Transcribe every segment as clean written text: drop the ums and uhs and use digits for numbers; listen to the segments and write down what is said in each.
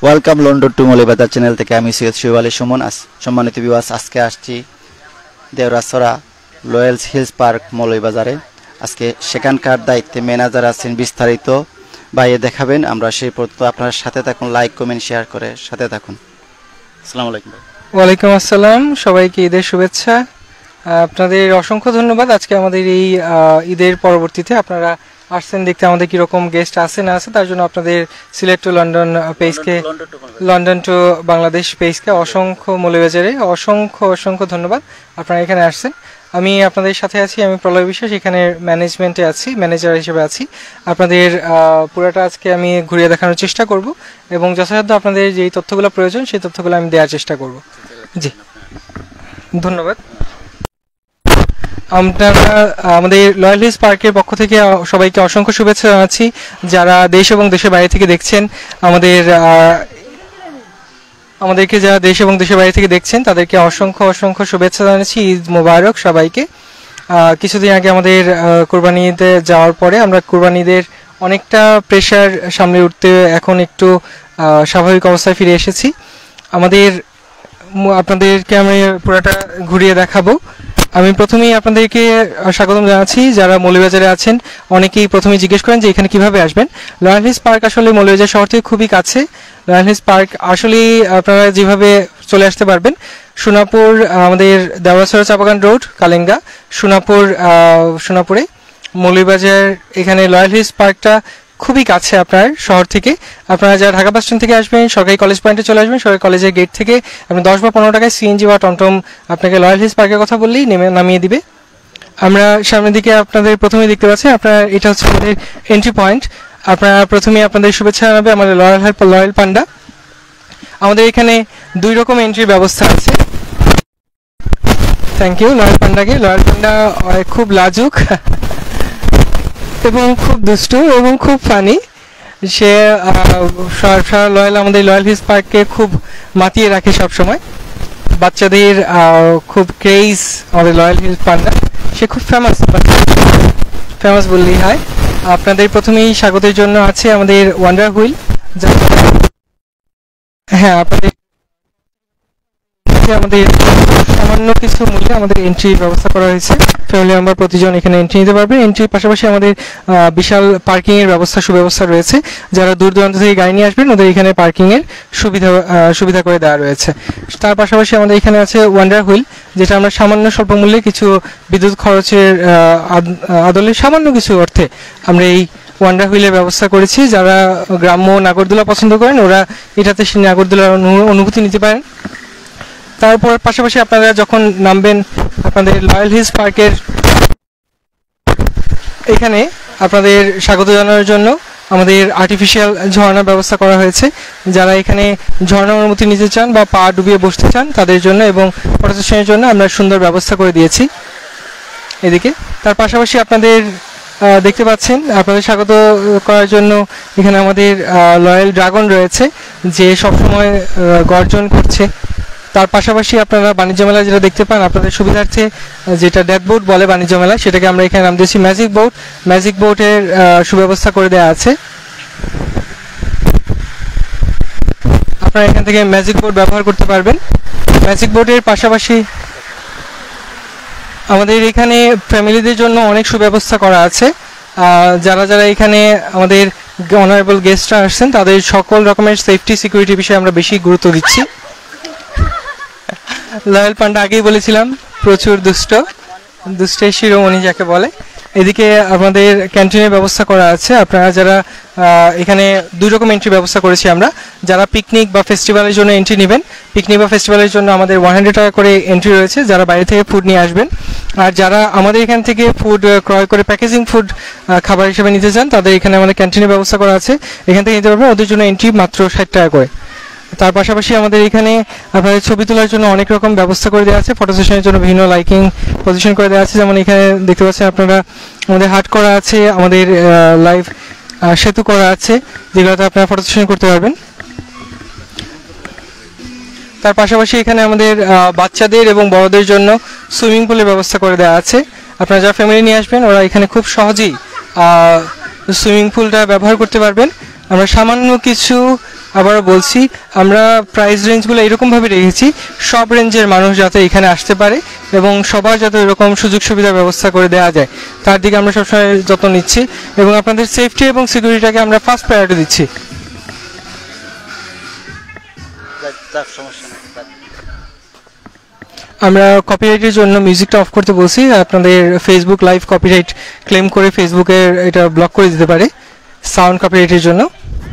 Welcome London to Moulvibazar channel থেকে আমি সৈয়দ শোয়েব আলী সুমন। সম্মানিত ভিউয়ার্স, আজকে আসছি দেওরাছড়া লয়েলস হিলস পার্ক মৌলভীবাজারে। আজকে সেখানকার দায়িত্বে ম্যানেজার আছেন, বিস্তারিত বাইরে দেখাবেন। আমরা সেই পর্যন্ত আপনার সাথে থাকুন, লাইক কমেন্ট শেয়ার করে সাথে থাকুন। আসসালামু আলাইকুম। ওয়ালাইকুম আসসালাম, সবাইকে ঈদের শুভেচ্ছা। আপনাদের অসংখ্য ধন্যবাদ। আজকে আমাদের এই ঈদের পরবর্তীতে আপনারা আসছেন দেখতে আমাদের কীরকম গেস্ট আছে না আছে, তার জন্য আপনাদের সিলেক্ট টু লন্ডন পেজকে, লন্ডন টু বাংলাদেশ পেজকে অসংখ্য মৌলভীবাজারে অসংখ্য ধন্যবাদ। আপনারা এখানে আসছেন। আমি আপনাদের সাথে আছি, আমি প্রলয় বিশ্বাস, এখানে ম্যানেজমেন্টে আছি, ম্যানেজার হিসেবে আছি। আপনাদের পুরোটা আজকে আমি ঘুরিয়ে দেখানোর চেষ্টা করব এবং যথাসাধ্য আপনাদের যেই তথ্যগুলো প্রয়োজন সেই তথ্যগুলো আমি দেওয়ার চেষ্টা করব। জি, ধন্যবাদ। আমরা আমাদের লয়াল হিলস পার্কের পক্ষ থেকে সবাইকে অসংখ্য শুভেচ্ছা জানাচ্ছি। যারা দেশ এবং দেশের বাইরে থেকে দেখছেন আমাদেরকে যারা দেশ এবং দেশের বাইরে থেকে দেখছেন তাদেরকে অসংখ্য শুভেচ্ছা জানাচ্ছি। ঈদ মোবারক সবাইকে। কিছুদিন আগে আমাদের কোরবানি ঈদে যাওয়ার পরে আমরা কোরবানি ঈদের অনেকটা প্রেশার সামলে উঠতে এখন একটু স্বাভাবিক অবস্থায় ফিরে এসেছি। আপনাদেরকে আমি পুরোটা ঘুরিয়ে দেখাবো। আমি প্রথমেই আপনাদেরকে স্বাগতম জানাচ্ছি। যারা মৌলভীবাজারে আছেন অনেকেই প্রথমে জিজ্ঞেস করেন যে এখানে কিভাবে আসবেন। লয়াল হিলস পার্ক আসলে মৌলভীবাজার শহর থেকে খুবই কাছে। লয়াল হিলস পার্ক আসলে আপনারা যেভাবে চলে আসতে পারবেন, সোনাপুর আমাদের দেওরাছড়া চাপাগান রোড, কালেঙ্গা, সোনাপুরে মৌলভীবাজার, এখানে লয়াল হিলস পার্কটা খুবই কাছে আপনার শহর থেকে। আপনারা যারা ঢাকা বাস স্ট্যান্ড থেকে আসবেন, সরকারি কলেজ পয়েন্টে চলে আসবেন। সরকারি কলেজের গেট থেকে আপনি 10 বা 15 টাকায় সিএনজি বা টমটম আপনাকে লয়াল হিলস পার্কের কথা বললেই নামিয়ে দিবে। আমরা সামনের দিকে আপনাদের প্রথমে দেখতে পাচ্ছি, আপনার এটা হচ্ছে আমাদের এন্ট্রি পয়েন্ট। আপনারা প্রথমে আপনাদের শুভেচ্ছা জানাবে আমাদের লয়াল পান্ডা। আমাদের এখানে 2 রকম এন্ট্রির ব্যবস্থা আছে। থ্যাংক ইউ লয়াল পান্ডাকে। লয়াল পান্ডা খুব লাজুক এবং খুব দুষ্ট এবং খুব ফানি। সে আমাদের লয়াল হিলস পার্ককে খুব মাতিয়ে রাখে সবসময়। বাচ্চাদের খুব ক্রেজ আমাদের লয়াল হিলস পান্ডা। সে খুব ফেমাস বললেই হয়। আপনাদের প্রথমেই স্বাগতের জন্য আছে আমাদের ওয়ান্ডার হুইল। হ্যাঁ, আপনাদের আমাদের সামান্য কিছু মূল্যে আমাদের এন্ট্রির ব্যবস্থা করা হয়েছে। ফ্যামিলি মেম্বার প্রতিজন এখানে এন্ট্রি নিতে পারবে। এন্ট্রির পাশাপাশি আমাদের বিশাল পার্কিংয়ের সুব্যবস্থা রয়েছে। যারা দূর দূরান্ত থেকে গাড়ি নিয়ে আসবেন ওদের এখানে পার্কিংয়ের সুবিধা করে দেওয়া রয়েছে। তার পাশাপাশি আমাদের এখানে আছে ওয়ান্ডার হুইল, যেটা আমরা সামান্য স্বল্প মূল্যে কিছু বিদ্যুৎ খরচের আদলে সামান্য কিছু অর্থে আমরা এই ওয়ান্ডার হুইলের ব্যবস্থা করেছি। যারা গ্রাম্য নাগরদোলা পছন্দ করেন ওরা এটাতে সেই নাগরদোলার অনুভূতি নিতে পারেন। তারপর পাশাপাশি আপনারা যখন নামবেন আপনাদের লয়াল হিলস পার্কের এখানে আপনাদের স্বাগত জানানোর জন্য আমাদের আর্টিফিশিয়াল ঝর্ণার ব্যবস্থা করা হয়েছে। যারা এখানে ঝর্ণার অনুমতি নিতে চান বা পা ডুবিয়ে বসতে চান তাদের জন্য এবং ফটো সেশনের জন্য আমরা সুন্দর ব্যবস্থা করে দিয়েছি এদিকে। তার পাশাপাশি আপনাদের দেখতে পাচ্ছেন আপনাদের স্বাগত করার জন্য এখানে আমাদের লয়াল ড্রাগন রয়েছে, যে সবসময় গর্জন করছে। তার পাশাপাশি আপনারা বাণিজ্য মেলা যেটা দেখতে পান আপনাদের সুবিধার্থে, যেটা ডেথ বোট বলে বাণিজ্য মেলা, সেটাকে আমরা এখানে নাম দিয়েছি ম্যাজিক বোটের সুব্যবস্থা করে দেওয়া আছে। আপনারা এখান থেকে ম্যাজিক বোট ব্যবহার করতে পারবেন। ম্যাজিক বোটের পাশাপাশি আমাদের এখানে ফ্যামিলিদের জন্য অনেক সুব্যবস্থা করা আছে। যারা এখানে আমাদের অনারেবল গেস্টরা আসছেন তাদের সকল রকমের সেফটি সিকিউরিটি বিষয়ে আমরা বেশি গুরুত্ব দিচ্ছি। লয়াল পান্ডা আগেই বলেছিলাম প্রচুর দুষ্টের শিরোমণি যাকে বলে। এদিকে আমাদের ক্যান্টিনের ব্যবস্থা করা আছে। আপনারা যারা এখানে 2 রকম এন্ট্রি ব্যবস্থা করেছি আমরা। যারা পিকনিক বা ফেস্টিভ্যালের জন্য এন্ট্রি নেবেন, পিকনিক বা ফেস্টিভ্যালের জন্য আমাদের 100 টাকা করে এন্ট্রি রয়েছে যারা বাইরে থেকে ফুড নিয়ে আসবেন। আর যারা আমাদের এখান থেকে ফুড ক্রয় করে প্যাকেজিং ফুড খাবার হিসেবে নিতে চান তাদের এখানে আমাদের ক্যান্টিনের ব্যবস্থা করা আছে, এখান থেকে নিতে পারবেন। ওদের জন্য এন্ট্রি মাত্র 60 টাকা করে। তার পাশাপাশি আমাদের এখানে আপনাদের ছবি তোলার জন্য অনেক রকম ব্যবস্থা করে দেওয়া আছে। ফটো সেশনের জন্য বিভিন্ন লাইটিং পজিশন করে দেওয়া আছে। যেমন এখানে দেখতে পাচ্ছেন আপনারা আমাদের হাট করা আছে, আমাদের লাইভ সেতু করা আছে, যেগুলোতে আপনারা ফটো সেশন করতে পারবেন। তার পাশাপাশি এখানে আমাদের বাচ্চাদের এবং বড়দের জন্য সুইমিং পুলের ব্যবস্থা করে দেওয়া আছে। আপনারা যারা ফ্যামিলি নিয়ে আসবেন ওরা এখানে খুব সহজেই সুইমিং পুলটা ব্যবহার করতে পারবেন। আমরা সামান্য কিছু আবারও বলছি, আমরা প্রাইস রেঞ্জগুলো এরকমভাবে রেখেছি সব রেঞ্জের মানুষ যাতে এখানে আসতে পারে এবং সবার যাতে এরকম সুযোগ সুবিধার ব্যবস্থা করে দেওয়া যায় তার দিকে আমরা সবসময় যত্ন নিচ্ছি এবং আপনাদের সেফটি এবং সিকিউরিটিটাকে আমরা ফার্স্ট প্রায়োরিটি দিচ্ছি। আমরা কপিরাইটের জন্য মিউজিকটা অফ করতে বলছি, আপনাদের ফেসবুক লাইভ কপিরাইট ক্লেম করে ফেসবুকের এটা ব্লক করে দিতে পারে সাউন্ড কপিরাইটের জন্য।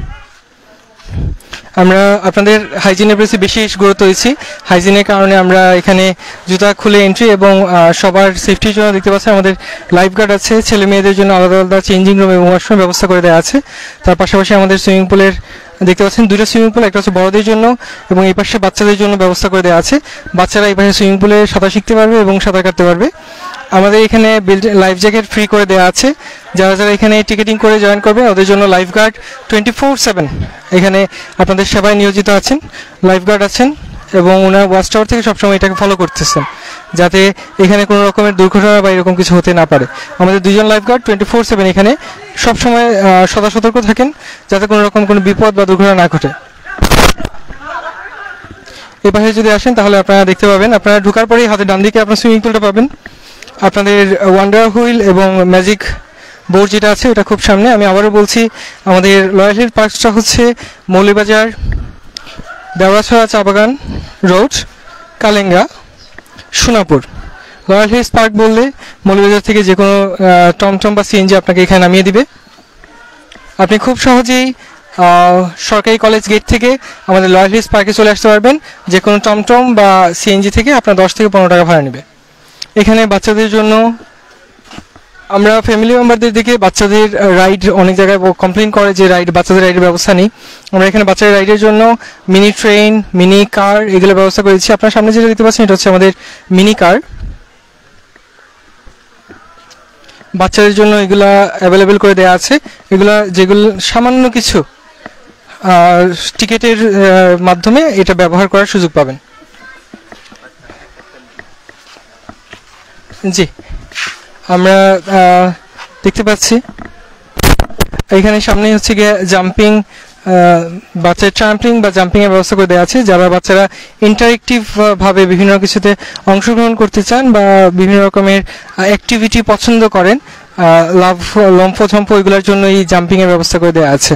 আমরা আপনাদের হাইজিনের প্রতি বেশি গুরুত্ব দিচ্ছি। হাইজিনের কারণে আমরা এখানে জুতা খুলে এন্ট্রি এবং সবার সেফটির জন্য দেখতে পাচ্ছি আমাদের লাইফ গার্ড আছে, ছেলে মেয়েদের জন্য আলাদা আলাদা চেঞ্জিং রুম এবং ওয়াশরুম ব্যবস্থা করে দেওয়া আছে। তার পাশাপাশি আমাদের সুইমিং পুলের দেখতে পাচ্ছেন দুটো সুইমিং পুল, একটা হচ্ছে বড়দের জন্য এবং এই পাশে বাচ্চাদের জন্য ব্যবস্থা করে দেওয়া আছে। বাচ্চারা এই পাশে সুইমিং পুলে সাঁতার শিখতে পারবে এবং সাঁতার কাটতে পারবে। আমাদের এখানে লাইফ জ্যাকেট ফ্রি করে দেওয়া আছে, যারা যারা এখানে টিকেটিং করে জয়েন করবে ওদের জন্য লাইফ গার্ড 24/7 এখানে আপনাদের সেবায় নিয়োজিত আছেন, লাইফ গার্ড আছেন এবং ওনার ওয়াচ টাওয়ার থেকে সবসময় এটাকে ফলো করতেছেন যাতে এখানে কোনো রকমের দুর্ঘটনা বা এরকম কিছু হতে না পারে। আমাদের দুজন লাইফ গার্ড 24/7 এখানে সবসময় সদা সতর্ক থাকেন যাতে কোনো রকম কোনো বিপদ বা দুর্ঘটনা না ঘটে। এই পাশে যদি আসেন তাহলে আপনারা দেখতে পাবেন, আপনারা ঢোকার পরেই হাতে ডান দিকে আপনার সুইমিং পুলটা পাবেন। আপনাদের ওয়ান্ডার হুইল এবং ম্যাজিক বোর্ড যেটা আছে ওটা খুব সামনে। আমি আবারও বলছি, আমাদের রয়্যাল হিল পার্কটা হচ্ছে মৌলভীবাজার দেওড়াছড়া চা বাগান road, Kalenga, Sonapur. Royal Hills Park বললে মৌলভীবাজার থেকে যে কোনো টমটম বা সিএনজি আপনাকে এখানে নামিয়ে দিবে। আপনি খুব সহজেই সরকারি কলেজ গেট থেকে আমাদের রয়্যাল হিলস পার্কে চলে আসতে পারবেন। যে কোনো টমটম বা সিএনজি থেকে আপনার 10 থেকে 15 টাকা ভাড়া নেবে। এখানে বাচ্চাদের জন্য আমরা ফ্যামিলি মেম্বারদের দিকে বাচ্চাদের রাইড অনেক জায়গায় কমপ্লেন করে যে বাচ্চাদের রাইডের ব্যবস্থা নেই। আমরা এখানে বাচ্চাদের রাইডের জন্য মিনি ট্রেন, মিনি কার এগুলো ব্যবস্থা করেছি। আপনার সামনে যেটা দেখতে পাচ্ছেন এটা হচ্ছে আমাদের মিনি কার। বাচ্চাদের জন্য এগুলা অ্যাভেলেবেল করে দেওয়া আছে। এগুলা যেগুলো সামান্য কিছু টিকেটের মাধ্যমে এটা ব্যবহার করার সুযোগ পাবেন। জি, আমরা দেখতে পাচ্ছি এখানে সামনে হচ্ছে গিয়ে জাম্পিং, বাচ্চার ট্রাম্পলিং বা জাম্পিংয়ের ব্যবস্থা করে দেওয়া আছে। যারা বাচ্চারা ইন্টারেক্টিভ ভাবে বিভিন্ন কিছুতে অংশগ্রহণ করতে চান বা বিভিন্ন রকমের অ্যাক্টিভিটি পছন্দ করেন, লম্ফঝম্প এগুলোর জন্য এই জাম্পিংয়ের ব্যবস্থা করে দেওয়া আছে।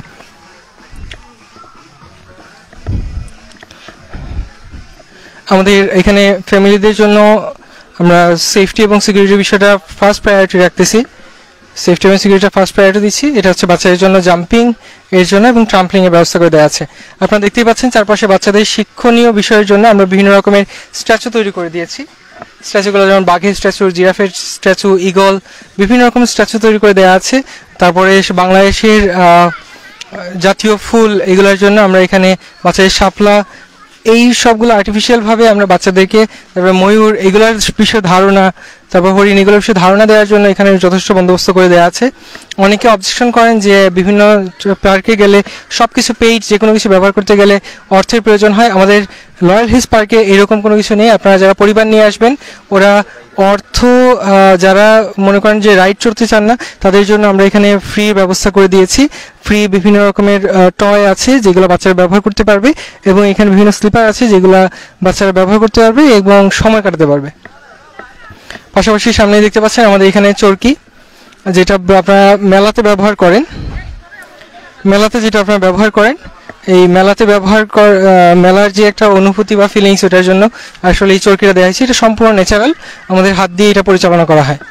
আমাদের এখানে ফ্যামিলিদের জন্য আমরা সেফটি এবং সিকিউরিটির বিষয়টা ফার্স্ট প্রায়োরিটি রাখতেছি। সেফটি এবং সিকিউরিটি ফার্স্ট প্রায়োরিটি দিচ্ছি। এটা হচ্ছে বাচ্চাদের জন্য জাম্পিং এর জন্য এবং ট্রাম্পলিং এর ব্যবস্থা করে দেওয়া আছে। আপনারা দেখতেই পাচ্ছেন চারপাশে বাচ্চাদের শিক্ষণীয় বিষয়ের জন্য আমরা বিভিন্ন রকমের স্ট্যাচু তৈরি করে দিয়েছি। স্ট্যাচুগুলো যেমন বাঘের স্ট্যাচু, জিরাফের স্ট্যাচু, ইগল, বিভিন্ন রকমের স্ট্যাচু তৈরি করে দেওয়া আছে। তারপরে বাংলাদেশের জাতীয় ফুল এগুলোর জন্য আমরা এখানে বাচ্চাদের শাপলা, এই সবগুলো আর্টিফিশিয়ালভাবে আমরা বাচ্চাদেরকে, তারপরে ময়ূর এগুলোর বিষয়ে ধারণা, তারপর হরিণ এগুলোর বিষয়ে ধারণা দেওয়ার জন্য এখানে যথেষ্ট বন্দোবস্ত করে দেওয়া আছে। অনেকে অবজেকশন করেন যে বিভিন্ন পার্কে গেলে সব কিছু পেইড, যে কোনো কিছু ব্যবহার করতে গেলে অর্থের প্রয়োজন হয়। আমাদের রয়্যাল হিলস পার্কে এরকম কোনো কিছু নেই। আপনারা যারা পরিবার নিয়ে আসবেন ওরা অর্থ, যারা মনে করেন যে রাইড চড়তে চান না তাদের জন্য আমরা এখানে ফ্রি ব্যবস্থা করে দিয়েছি। ফ্রি বিভিন্ন রকমের টয় আছে যেগুলো বাচ্চারা ব্যবহার করতে পারবে এবং এখানে বিভিন্ন স্লিপার আছে যেগুলো বাচ্চারা ব্যবহার করতে পারবে এবং সময় কাটাতে পারবে। পাশাপাশি সামনে দেখতে পাচ্ছেন আমাদের এখানে চরকি, যেটা আপনারা মেলাতে ব্যবহার করেন। এই মেলাতে মেলার যে একটা অনুভূতি বা ফিলিংস, ওটার জন্য আসলে এই চরকিটা দেওয়া হয়েছে। এটা সম্পূর্ণ ন্যাচারাল, আমাদের হাত দিয়ে এটা পরিচালনা করা হয়।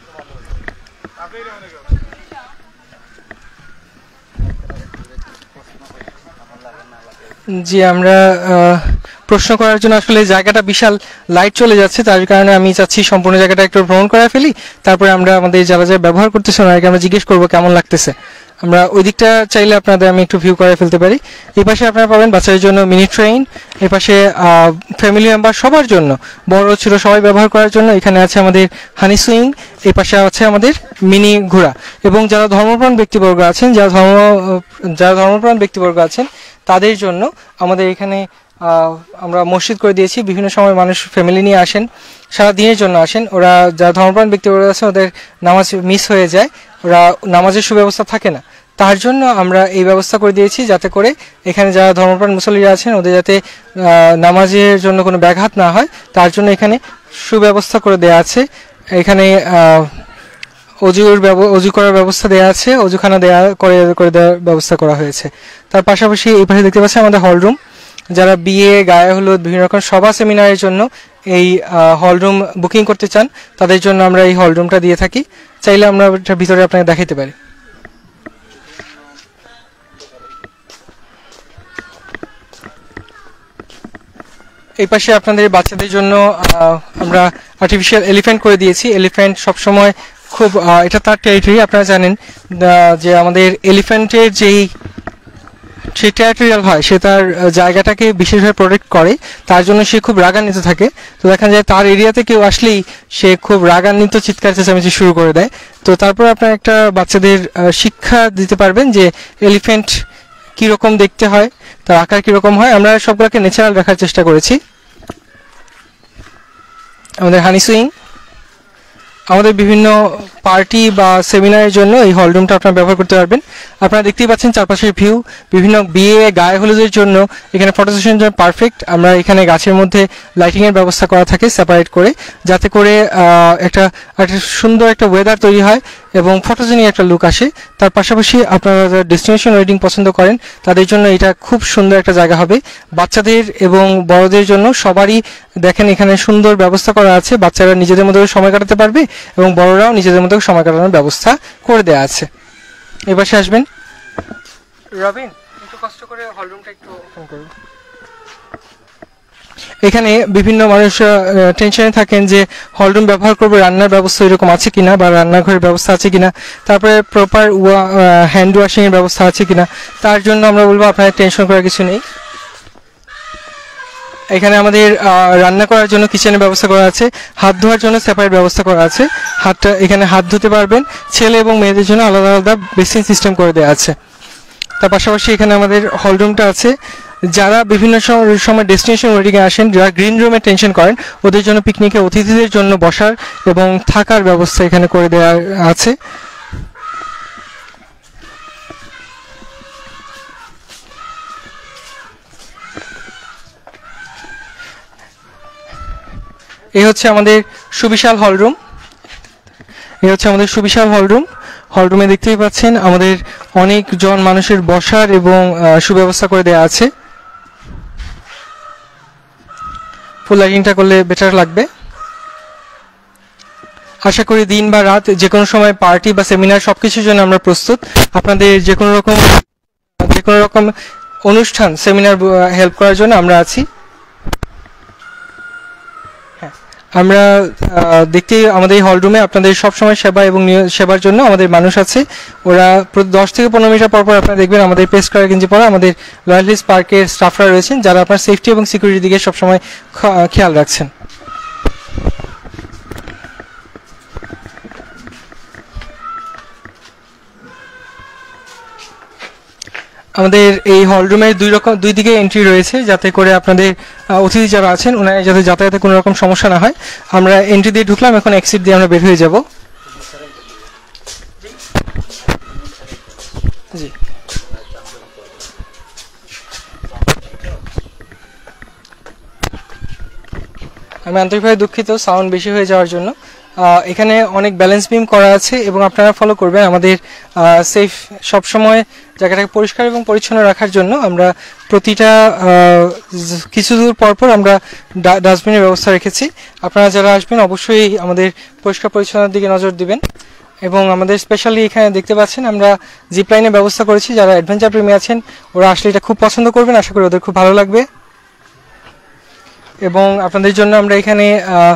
জি, আমরা প্রশ্ন করার জন্য আসলে জায়গাটা বিশাল লাইট চলে যাচ্ছে, তার কারণে আমি চাচ্ছি সম্পূর্ণ জায়গাটা একটু ভ্রমণ করে ফেলি, তারপরে আমরা আমাদের যারা যারা ব্যবহার করতেছে ওনাকে আমরা জিজ্ঞেস করবো কেমন লাগতেছে। আমরা ওই দিকটা চাইলে আপনাদের আমি একটু ভিউ করে ফেলতে পারি। এই পাশে আপনারা পাবেন বাচ্চাদের জন্য মিনি ট্রেন, এই পাশে ফ্যামিলি মেম্বার সবার জন্য, বড় ছোট সবাই ব্যবহার করার জন্য এখানে আছে আমাদের হানি সুইং, এই পাশে আছে আমাদের মিনি ঘোড়া। এবং যারা ধর্মপ্রাণ ব্যক্তিবর্গ আছেন তাদের জন্য আমাদের এখানে আমরা মসজিদ করে দিয়েছি। বিভিন্ন সময় মানুষ ফ্যামিলি নিয়ে আসেন, সারা দিনের জন্য আসেন। ওরা যারা ধর্মপ্রাণ ব্যক্তিবর্গ আছে ওদের নামাজ মিস হয়ে যায়, ওরা নামাজের সুব্যবস্থা থাকে না, তার জন্য আমরা এই ব্যবস্থা করে দিয়েছি, যাতে করে এখানে যারা ধর্মপ্রাণ মুসল্লিরা আছেন ওদের যাতে নামাজের জন্য কোনো ব্যাঘাত না হয়, তার জন্য এখানে সুব্যবস্থা করে দেওয়া আছে। এখানে অজু করার ব্যবস্থা দেওয়া আছে, অজুখানা করে দেওয়ার ব্যবস্থা করা হয়েছে। তার পাশাপাশি এই পাশে দেখতে পাচ্ছি আমাদের হল রুম, যারা বিয়ে, গায়ে হলুদ, বিভিন্ন রকম সভা সেমিনারের জন্য এই হল রুম বুকিং করতে চান তাদের জন্য আমরা এই হল রুমটা দিয়ে থাকি। চাইলে আমরা এটার ভিতরে আপনাকে দেখাতে পারি। এই পাশে আপনাদের বাচ্চাদের জন্য আমরা আর্টিফিশিয়াল এলিফ্যান্ট করে দিয়েছি। এলিফ্যান্ট সবসময় খুব এটা তার টেরিটরি। আপনারা জানেন যে আমাদের এলিফ্যান্টের যেই টেরিটোরিয়াল হয় সে তার জায়গাটাকে বিশেষভাবে প্রোটেক্ট করে, তার জন্য সে খুব রাগান্বিত থাকে। তো দেখা যায় তার এরিয়াতে কেউ আসলেই সে খুব রাগান্বিত চিৎকার চেঁচামেচি শুরু করে দেয়। তো তারপর আপনার একটা বাচ্চাদের শিক্ষা দিতে পারবেন যে এলিফ্যান্ট কীরকম দেখতে হয়, তার আকার কীরকম হয়। আমরা সবগুলোকে ন্যাচারাল রাখার চেষ্টা করেছি। আমাদের হানি সুইং, আমাদের বিভিন্ন পার্টি বা সেমিনারের জন্য এই হল রুমটা আপনারা ব্যবহার করতে পারবেন। আপনারা দেখতেই পাচ্ছেন চারপাশের ভিউ। বিভিন্ন বিয়ে, গায়ে হলুদের জন্য এখানে ফটো সেশনের জন্য পারফেক্ট। আমরা এখানে গাছের মধ্যে লাইটিংয়ের ব্যবস্থা করা থাকে সেপারেট করে, যাতে করে একটা সুন্দর একটা ওয়েদার তৈরি হয় এবং ফটোজেনিক একটা লুক আসে। তার পাশাপাশি আপনারা যারা ডেস্টিনেশন ওয়েডিং পছন্দ করেন তাদের জন্য এটা খুব সুন্দর একটা জায়গা হবে। বাচ্চাদের এবং বড়দের জন্য সবারই দেখেন এখানে সুন্দর ব্যবস্থা করা আছে। বাচ্চারা নিজেদের মধ্যে সময় কাটাতে পারবে এবং বড়রাও নিজেদের মধ্যে সময় কাটানোর ব্যবস্থা করে দেওয়া আছে। এবার আসবেন রবিন, একটু কষ্ট করে হল রুমটা একটু ওপেন করুন। এখানে বিভিন্ন মানুষ টেনশনে থাকেন যে হল রুম ব্যবহার করবো, রান্নার ব্যবস্থা এরকম আছে কিনা বা রান্নাঘরের ব্যবস্থা আছে কিনা, তারপরে প্রপার হ্যান্ড ওয়াশিংয়ের ব্যবস্থা আছে কিনা। তার জন্য আমরা বলবো আপনাদের টেনশন করার কিছু নেই। এখানে আমাদের রান্না করার জন্য কিচেনের ব্যবস্থা করা আছে, হাত ধোয়ার জন্য সেপারেট ব্যবস্থা করা আছে। এখানে হাত ধুতে পারবেন। ছেলে এবং মেয়েদের জন্য আলাদা আলাদা বেসিন সিস্টেম করে দেওয়া আছে। তার পাশাপাশি এখানে আমাদের হল রুমটা আছে। যারা বিভিন্ন সময় ডেস্টিনেশন ওয়েডিংয়ে আসেন, যারা গ্রিন রুমে টেনশন করেন, ওদের জন্য পিকনিকে অতিথিদের জন্য বসার এবং থাকার ব্যবস্থা এখানে করে দেওয়া আছে। এই হচ্ছে আমাদের সুবিশাল হল রুম। হল রুমে দেখতেই পাচ্ছেন আমাদের অনেকজন মানুষের বসার এবং সুব্যবস্থা করে দেওয়া আছে। ফুল লাইটিংটা করলে বেটার লাগবে। আশা করি দিন বা রাত যে কোনো সময় পার্টি বা সেমিনার সবকিছুর জন্য আমরা প্রস্তুত। আপনাদের যে কোনো রকম অনুষ্ঠান, সেমিনার হেল্প করার জন্য আমরা আছি। আমরা দেখতে আমাদের এই হল রুমে আপনাদের সবসময় সেবা এবং সেবার জন্য আমাদের মানুষ আছে। ওরা 10 থেকে 15 মিনিট পর আপনারা দেখবেন আমাদের প্রেস কালার গেঞ্জি পরা আমাদের রয়্যাল হিলস পার্কের স্টাফরা রয়েছেন, যারা আপনার সেফটি এবং সিকিউরিটির দিকে সবসময় খেয়াল রাখছেন। আমাদের এই হল রুমের দুই দিকে এন্ট্রি রয়েছে, যাতে করে আপনাদের অতিথি যারা আছেন ওনারা যাতে যাতায়াতে কোনো রকম সমস্যা না হয়। আমরা এন্ট্রি দিয়ে ঢুকলাম, এখন এক্সিট দিয়ে আমরা বের হয়ে যাব। জি, আমি আন্তরিকভাবে দুঃখিত সাউন্ড বেশি হয়ে যাওয়ার জন্য। এখানে অনেক ব্যালেন্স বিম করা আছে এবং আপনারা ফলো করবেন আমাদের সেফ সবসময় জায়গাটাকে পরিষ্কার এবং পরিচ্ছন্ন রাখার জন্য আমরা প্রতিটা কিছু দূর পরপর আমরা ডাস্টবিনের ব্যবস্থা রেখেছি। আপনারা যারা আসবেন অবশ্যই আমাদের পরিষ্কার পরিচ্ছন্নতার দিকে নজর দিবেন। এবং আমাদের স্পেশালি এখানে দেখতে পাচ্ছেন আমরা জিপ লাইনের ব্যবস্থা করেছি। যারা অ্যাডভেঞ্চার প্রেমী আছেন ওরা আসলে এটা খুব পছন্দ করবেন, আশা করি ওদের খুব ভালো লাগবে। এবং আপনাদের জন্য আমরা এখানে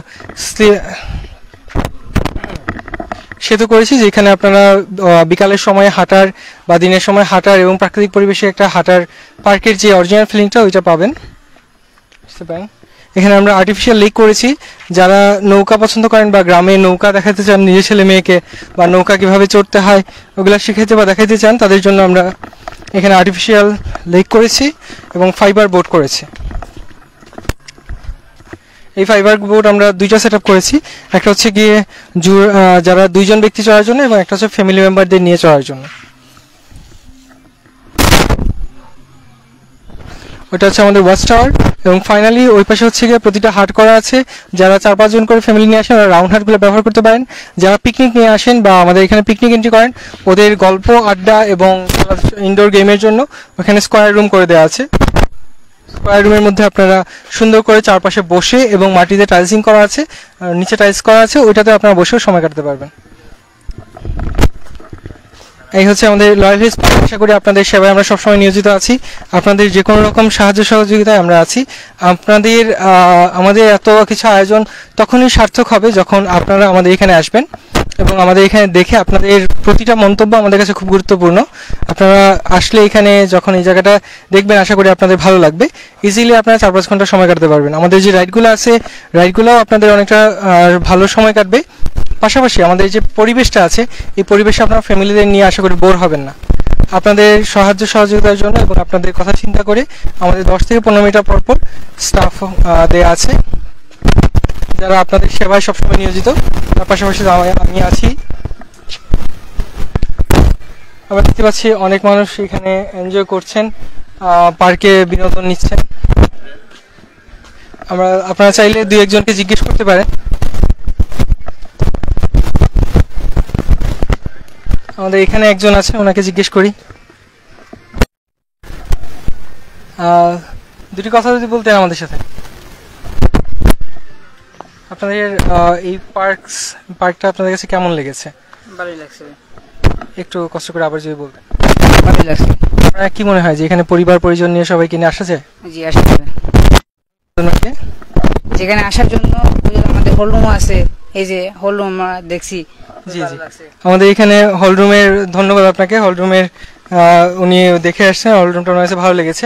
সেতু করেছি, যেখানে আপনারা বিকালের সময় হাঁটার বা দিনের সময় হাঁটার এবং প্রাকৃতিক পরিবেশে একটা হাঁটার পার্কের যে অরিজিনাল ফিলিংটা ওইটা পাবেন। এখানে আমরা আর্টিফিশিয়াল লেক করেছি। যারা নৌকা পছন্দ করেন বা গ্রামে নৌকা দেখাতে চান নিজের ছেলে মেয়েকে, বা নৌকা কীভাবে চড়তে হয় ওগুলো শিখাতে বা দেখাতে চান, তাদের জন্য আমরা এখানে আর্টিফিশিয়াল লেক করেছি এবং ফাইবার বোট করেছি। এই ফাইবার বোট আমরা দুইটা সেট আপ করেছি, একটা হচ্ছে গিয়ে যারা 2জন ব্যক্তি চড়ার জন্য এবং একটা হচ্ছে ফ্যামিলি মেম্বারদের নিয়ে চড়ার জন্য। ওটা হচ্ছে আমাদের ওয়াচ টাওয়ার। এবং ফাইনালি ওই পাশে হচ্ছে গিয়ে প্রতিটা হাট করা আছে। যারা 4-5 জন করে ফ্যামিলি নিয়ে আসেন ওরা রাউন্ড হাটগুলো ব্যবহার করতে পারেন। যারা পিকনিক নিয়ে আসেন বা আমাদের এখানে পিকনিক এন্ট্রি করেন ওদের গল্প আড্ডা এবং ইনডোর গেমের জন্য ওখানে স্কোয়ার রুম করে দেওয়া আছে। স্কোয়ার রুমের মধ্যে আপনারা সুন্দর করে চারপাশে বসে এবং মাটিতে টাইলসিং করা আছে, নিচে টাইলস করা আছে, ওইটাতে আপনারা বসেও সময় কাটাতে পারবেন। এই হচ্ছে আমাদের লয়াল হিলস পার্ক। আশা করি আপনাদের সেবায় আমরা সবসময় নিয়োজিত আছি। আপনাদের যে কোনো রকম সাহায্য সহযোগিতায় আমরা আছি। আপনাদের আমাদের এত কিছু আয়োজন তখনই সার্থক হবে যখন আপনারা আমাদের এখানে আসবেন এবং আমাদের এখানে দেখে আপনাদের প্রতিটা মন্তব্য আমাদের কাছে খুব গুরুত্বপূর্ণ। আপনারা আসলে এখানে যখন এই জায়গাটা দেখবেন আশা করি আপনাদের ভালো লাগবে। ইজিলি আপনারা 4-5 ঘন্টা সময় কাটাতে পারবেন। আমাদের যে রাইডগুলো আছে রাইডগুলোও আপনাদের অনেকটা ভালো সময় কাটবে। পাশাপাশি আমাদের যে পরিবেশটা আছে এই পরিবেশে আপনারা ফ্যামিলিদের নিয়ে আশা করি বোর হবেন না। আপনাদের সাহায্য সহযোগিতার জন্য এবং আপনাদের কথা চিন্তা করে আমাদের 10 থেকে 15 মিনিট পর পর স্টাফ দেয়া আছে যারা আপনাদের সেবায় সবসময় নিয়োজিত। তার পাশাপাশি আমি আছি। আমরা দেখতে পাচ্ছি অনেক মানুষ এখানে এনজয় করছেন, পার্কে বিনোদন নিচ্ছেন। আপনারা চাইলে 2-1 জনকে জিজ্ঞেস করতে পারেন। আমাদের এখানে একজন আছে, ওনাকে জিজ্ঞেস করি। দুটি কথা যদি বলতেন আমাদের সাথে। আপনাদের এই পার্কটা আপনাদের কাছে কেমন লেগেছে? ভালোই লাগছে। একটু কষ্ট করে আবার যদি বলতেন। ভালোই লাগছে। আপনার কি মনে হয় যে এখানে পরিবার পরিজন নিয়ে সবাইকে নিয়ে আসা যায়? জি, আসা যাবে। যেখানে আসার জন্য আমাদের হলরুম আছে, এই যে হলরুম আমরা দেখছি। জি জি, আমাদের এখানে হলরুমের ধন্যবাদ আপনাকে। হলরুমের উনি দেখে আসছেন, হলরুমটা ওনার কাছে ভালো লেগেছে।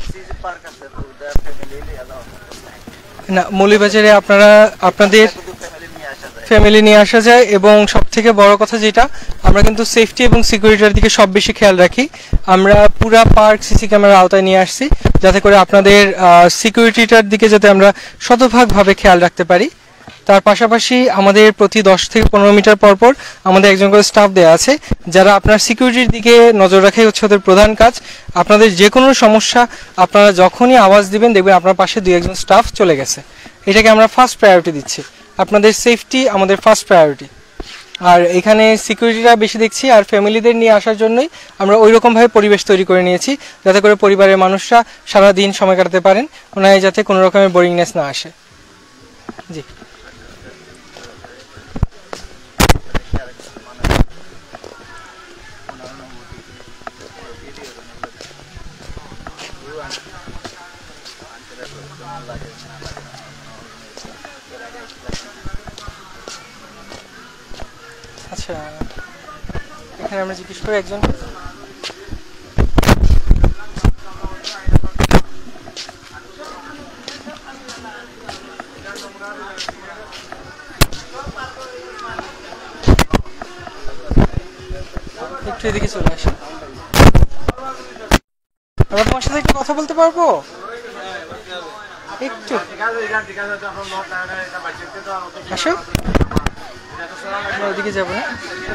না, মৌলভীবাজারে আপনারা আপনাদের ফ্যামিলি নিয়ে আসা যায় এবং সব থেকে বড় কথা যেটা, আমরা কিন্তু সেফটি এবং সিকিউরিটির দিকে সব বেশি খেয়াল রাখি। আমরা পুরা পার্ক সিসি ক্যামেরার আওতায় নিয়ে আসছি যাতে করে আপনাদের সিকিউরিটিটার দিকে যাতে আমরা শতভাগভাবে খেয়াল রাখতে পারি। তার পাশাপাশি আমাদের প্রতি 10 থেকে 15 মিটার পর পর আমাদের একজন করে স্টাফ দেওয়া আছে যারা আপনার সিকিউরিটির দিকে নজর রাখাই হচ্ছে ওদের প্রধান কাজ। আপনাদের যে কোনো সমস্যা আপনারা যখনই আওয়াজ দিবেন দেখবেন আপনার পাশে 2-1 জন স্টাফ চলে গেছে। এটাকে আমরা ফার্স্ট প্রায়োরিটি দিচ্ছি। আপনাদের সেফটি আমাদের ফার্স্ট প্রায়োরিটি। আর এখানে সিকিউরিটিটা বেশি দেখছি, আর ফ্যামিলিদের নিয়ে আসার জন্যই আমরা ওই রকমভাবে পরিবেশ তৈরি করে নিয়েছি যাতে করে পরিবারের মানুষরা সারাদিন সময় কাটাতে পারেন, ওনায় যাতে কোনো রকমের বোরিংনেস না আসে। জি, আচ্ছা, এখানে আমরা জিজ্ঞেস করি একজন। একটু এদিকে চলে আসে। আমরা তোমার সাথে একটু কথা বলতে পারবো? একটু আসো, ওইদিকে যাবো না,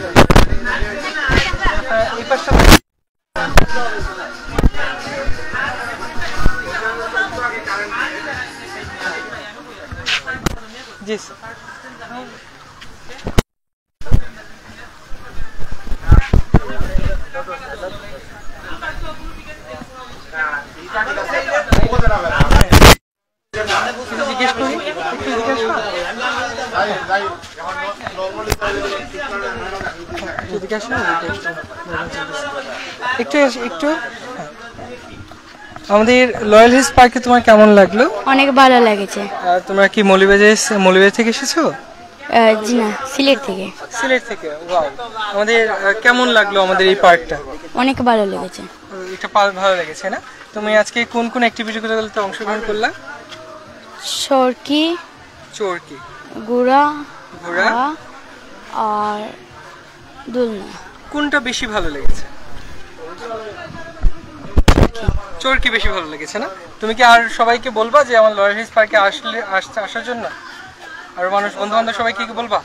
এই পাশটা। জি জিজ্ঞেস করি, একটু জিজ্ঞেস একটু। আমাদের লয়াল হিলস পার্কে তোমার কেমন লাগলো? অনেক ভালো লেগেছে। তোমরা কি মৌলভীবাজার থেকে এসেছো? জি না, সিলেট থেকে। সিলেট থেকে, ওয়াও। আমাদের কেমন লাগলো আমাদের এই পার্কটা? অনেক ভালো লেগেছে। এটা ভালো লেগেছে না? তুমি আজকে কোন কোন অ্যাক্টিভিটিগুলোতে অংশগ্রহণ করলা? চরকি, ঘোড়া আর দোলনা। কোনটা বেশি ভালো লেগেছে? চরকি বেশি ভালো লেগেছে না? তুমি কি আর সবাইকে বলবা যে আমার লয়াল হিলস পার্কে আসার জন্য? আর মানুষ বন্ধু বান্ধব সবাইকে কি বলবা?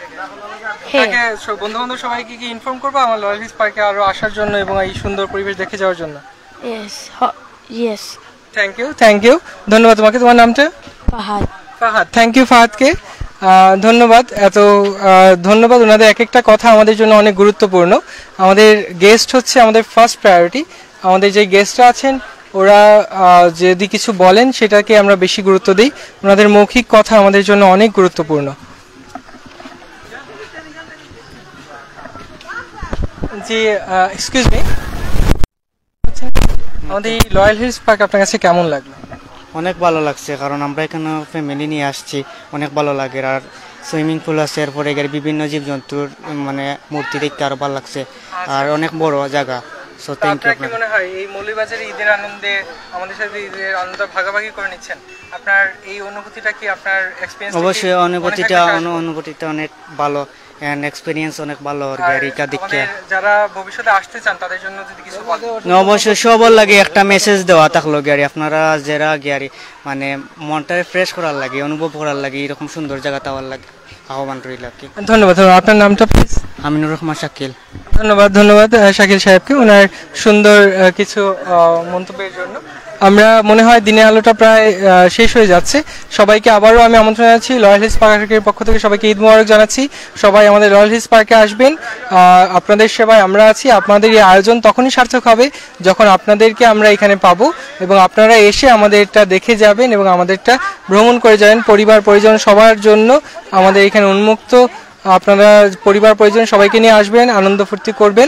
বন্ধু বান্ধব সবাইকে কি ইনফর্ম করবা আমার লয়াল হিলস পার্কে আরো আসার জন্য এবং এই সুন্দর পরিবেশ দেখে যাওয়ার জন্য? ইয়েস। থ্যাংক ইউ, ধন্যবাদ তোমাকে। তোমার নামটা? ফাহাদ। ফাহাদ, থ্যাংক ইউ ফাহাদকে, ধন্যবাদ। ধন্যবাদ, ওনাদের এক একটা কথা আমাদের জন্য অনেক গুরুত্বপূর্ণ। আমাদের গেস্ট হচ্ছে আমাদের ফার্স্ট প্রায়োরিটি। আমাদের যে গেস্টরা আছেন ওরা যদি কিছু বলেন সেটাকে আমরা বেশি গুরুত্ব দিই। ওনাদের মৌখিক কথা আমাদের জন্য অনেক গুরুত্বপূর্ণ। জি, এক্সকিউজ মি, আমাদের লয়াল হিলস পার্ক আপনার কাছে কেমন লাগলো? অনেক ভালো লাগছে, কারণ আমরা এখানে ফ্যামিলি নিয়ে আসছি, অনেক ভালো লাগে। আর সুইমিং পুল আছে, এরপরে বিভিন্ন জীবজন্তুর মানে মূর্তি দেখতে আরো ভালো লাগছে, আর অনেক বড় জায়গা। So thank you. আপনার কি মনে হয় এই মৌলভীবাজারে ঈদের আনন্দে আমাদের সাথে ঈদের আনন্দ ভাগাভাগি করে নিচ্ছেন? আপনার এই অনুভূতিটা কি, আপনার এক্সপেরিয়েন্স? অবশ্যই অনুভূতিটা অনেক ভালো, এন্ড এক্সপেরিয়েন্স অনেক ভালো। গাড়িটা দেখতে যারা ভবিষ্যতে আসতে চান তাদের জন্য যদি কিছু বলেন। অবশ্যই সবার লাগে একটা মেসেজ দেওয়া থাকলো গাড়ি, আপনারা যারা গাড়ি মানে মনটা ফ্রেশ করার লাগে, অনুভব করার লাগে, এরকম সুন্দর জায়গা পাওয়ার লাগে আহ্বান রইল আর কি। ধন্যবাদ। আপনার নামটা প্লিজ? আমিনুর রহমান শাকিল। ধন্যবাদ শাকিল সাহেবকে ওনার সুন্দর কিছু মন্তব্যের জন্য। আমরা মনে হয় দিনের আলোটা প্রায় শেষ হয়ে যাচ্ছে। সবাইকে আবারও আমি আমন্ত্রণ জানাচ্ছি, লয়াল হিলস পার্কের পক্ষ থেকে সবাইকে ঈদ মোবারক জানাচ্ছি। সবাই আমাদের লয়াল হিলস পার্কে আসবেন, আপনাদের সেবায় আমরা আছি। আপনাদের এই আয়োজন তখনই সার্থক হবে যখন আপনাদেরকে আমরা এখানে পাবো, এবং আপনারা এসে আমাদেরটা দেখে যাবেন এবং আমাদেরটা ভ্রমণ করে যাবেন। পরিবার পরিজন সবার জন্য আমাদের এখানে উন্মুক্ত। আপনারা পরিবার পরিজন সবাইকে নিয়ে আসবেন, আনন্দ ফুর্তি করবেন।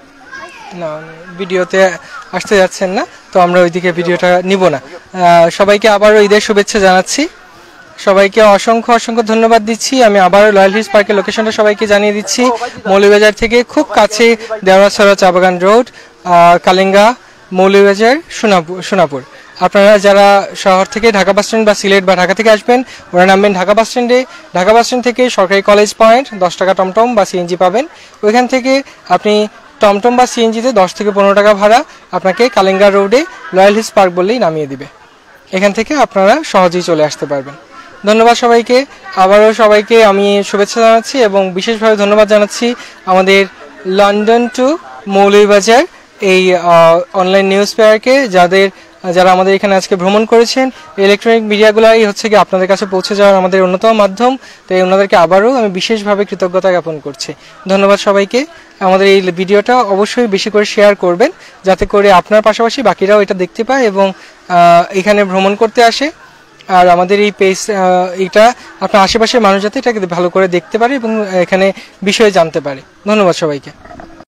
না, ভিডিওতে আসতে যাচ্ছেন না, তো আমরা ওইদিকে ভিডিওটা নিব না। সবাইকে আবারও ঈদের শুভেচ্ছা জানাচ্ছি। সবাইকে অসংখ্য ধন্যবাদ দিচ্ছি। আমি আবারও লয়াল হিলস পার্কের লোকেশনটা সবাইকে জানিয়ে দিচ্ছি। মৌলভীবাজার থেকে খুব কাছে, দেওয়াছড়া চা বাগান রোড, কালিঙ্গা, মৌলভীবাজার, সোনাপুর। আপনারা যারা শহর থেকে ঢাকা বাস স্ট্যান্ড বা সিলেট বা ঢাকা থেকে আসবেন, ওরা নামবেন ঢাকা বাস স্ট্যান্ডে। ঢাকা বাস স্ট্যান্ড থেকে সরকারি কলেজ পয়েন্ট 10 টাকা টমটম বা সিএনজি পাবেন। ওইখান থেকে আপনি টমটম বা সিএনজিতে 10 থেকে 15 টাকা ভাড়া আপনাকে কালিঙ্গা রোডে লয়াল হিলস পার্ক বললেই নামিয়ে দিবে। এখান থেকে আপনারা সহজেই চলে আসতে পারবেন। ধন্যবাদ সবাইকে। আবারও সবাইকে আমি শুভেচ্ছা জানাচ্ছি এবং বিশেষভাবে ধন্যবাদ জানাচ্ছি আমাদের লন্ডন টু মৌলভীবাজার এই অনলাইন নিউজ পেপারকে, যারা আমাদের এখানে আজকে ভ্রমণ করেছেন। ইলেকট্রনিক মিডিয়াগুলাই হচ্ছে কি আপনাদের কাছে পৌঁছে যাওয়ার আমাদের অন্যতম মাধ্যম, তাই ওনাদেরকে আবারও আমি বিশেষভাবে কৃতজ্ঞতা জ্ঞাপন করছি। ধন্যবাদ সবাইকে। আমাদের এই ভিডিওটা অবশ্যই বেশি করে শেয়ার করবেন, যাতে করে আপনার পাশাপাশি বাকিরাও এটা দেখতে পায় এবং এখানে ভ্রমণ করতে আসে। আর আমাদের এই পেজ এটা আপনার আশেপাশের মানুষ যাতে এটাকে ভালো করে দেখতে পারে এবং এখানে বিষয়ে জানতে পারে। ধন্যবাদ সবাইকে।